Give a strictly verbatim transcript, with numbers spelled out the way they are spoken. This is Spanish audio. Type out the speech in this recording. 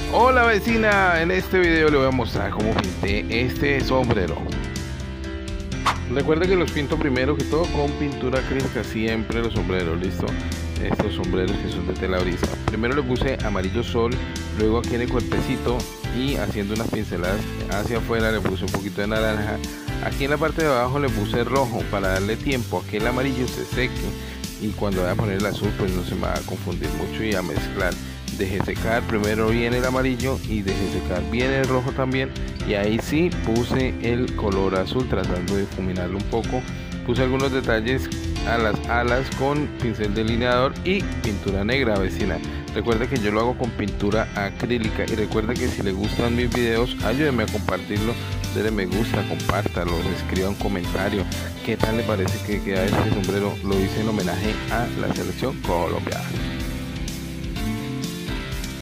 Hola vecina, en este video le voy a mostrar cómo pinté este sombrero. Recuerda que los pinto primero que todo con pintura acrílica, siempre los sombreros, listo. Estos sombreros que son de tela brisa. Primero le puse amarillo sol, luego aquí en el cuerpecito y haciendo unas pinceladas hacia afuera le puse un poquito de naranja. Aquí en la parte de abajo le puse rojo para darle tiempo a que el amarillo se seque y cuando vaya a poner el azul pues no se me va a confundir mucho y a mezclar. Dejé secar primero bien el amarillo y dejé secar bien el rojo también, y ahí sí puse el color azul tratando de difuminarlo un poco. Puse algunos detalles a las alas con pincel delineador y pintura negra, vecina. Recuerda que yo lo hago con pintura acrílica y recuerda que si le gustan mis videos ayúdenme a compartirlo, denle me gusta, compártalo, escriba un comentario. ¿Qué tal le parece que queda este sombrero? Lo hice en homenaje a la selección colombiana.